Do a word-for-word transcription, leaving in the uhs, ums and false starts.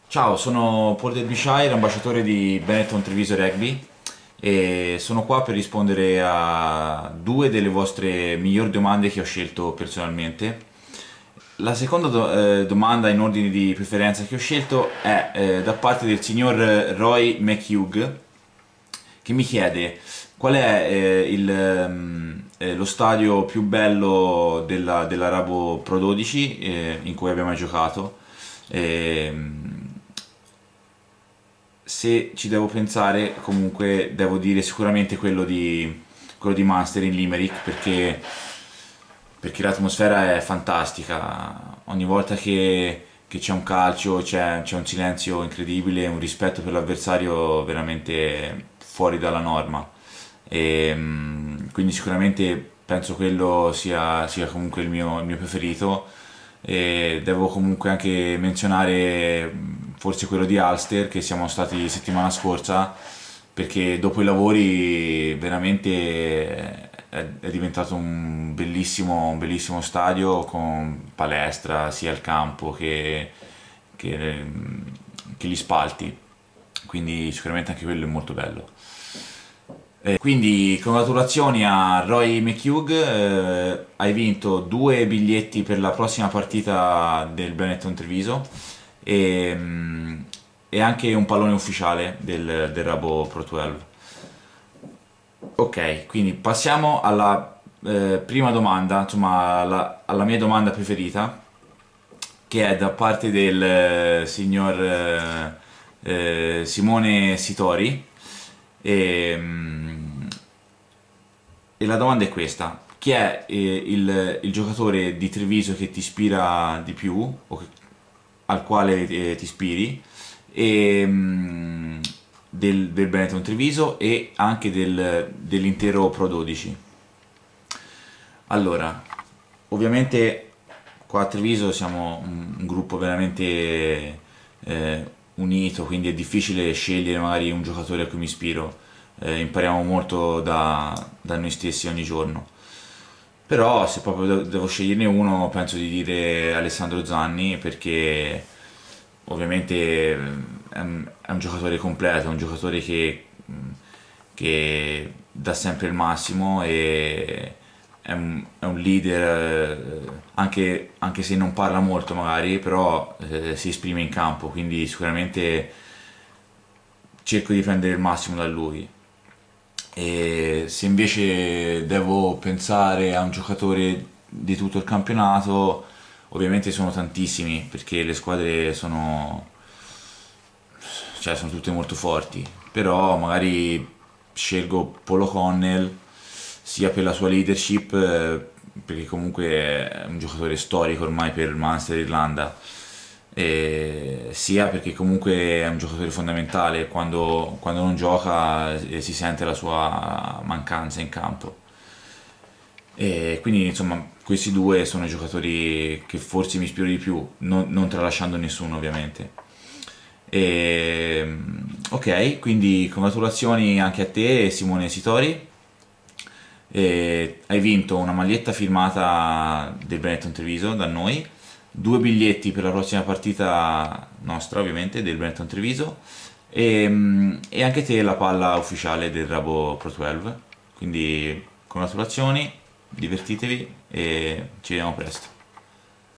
Ciao, sono Paul Derbyshire, ambasciatore di Benetton Treviso Rugby e sono qua per rispondere a due delle vostre migliori domande che ho scelto personalmente. La seconda do- eh, domanda in ordine di preferenza che ho scelto è eh, da parte del signor Roy McHugh, che mi chiede qual è eh, il, ehm, eh, lo stadio più bello della, dell'Arabo Pro dodici eh, in cui abbia mai giocato. Ehm, Se ci devo pensare, comunque devo dire sicuramente quello di, quello di Munster in Limerick perché, perché l'atmosfera è fantastica. Ogni volta che, che c'è un calcio c'è, c'è un silenzio incredibile, un rispetto per l'avversario veramente fuori dalla norma. E, mm, quindi sicuramente penso quello sia, sia comunque il mio, il mio preferito. E devo comunque anche menzionare mh, forse quello di Ulster che siamo stati settimana scorsa perché dopo i lavori veramente è, è diventato un bellissimo, un bellissimo stadio con palestra sia al campo che, che, che gli spalti, quindi sicuramente anche quello è molto bello. Eh, quindi congratulazioni a Roy McHugh, eh, hai vinto due biglietti per la prossima partita del Benetton Treviso e, mm, e anche un pallone ufficiale del, del Rabo Pro dodici. Ok, quindi passiamo alla eh, prima domanda, insomma alla, alla mia domanda preferita, che è da parte del eh, signor eh, eh, Simone Sitori. E, mm, e la domanda è questa: chi è eh, il, il giocatore di Treviso che ti ispira di più, o che- al quale eh, ti ispiri, e, mm, del, del Benetton Treviso e anche del- dell'intero Pro dodici? Allora, ovviamente qua a Treviso siamo un, un gruppo veramente eh, unito, quindi è difficile scegliere magari un giocatore a cui mi ispiro. Eh, impariamo molto da, da noi stessi ogni giorno. Però se proprio de- devo sceglierne uno, penso di dire Alessandro Zanni perché ovviamente eh, è un, è un giocatore completo, è un giocatore che, che dà sempre il massimo e è un, è un leader, eh, anche, anche se non parla molto magari, però eh, si esprime in campo, quindi sicuramente cerco di prendere il massimo da lui. E se invece devo pensare a un giocatore di tutto il campionato, ovviamente sono tantissimi perché le squadre sono, cioè, sono tutte molto forti, però magari scelgo Paul O'Connell sia per la sua leadership, eh, perché comunque è un giocatore storico ormai per il Munster Irlanda, e sia perché comunque è un giocatore fondamentale, quando, quando non gioca eh, si sente la sua mancanza in campo. E quindi insomma questi due sono i giocatori che forse mi ispiro di più, non, non tralasciando nessuno ovviamente. E, ok, quindi congratulazioni anche a te Simone Sitori. E hai vinto una maglietta firmata del Benetton Treviso da noi, due biglietti per la prossima partita nostra ovviamente del Benetton Treviso e, e anche te la palla ufficiale del Rabo Pro dodici. Quindi congratulazioni, divertitevi e ci vediamo presto.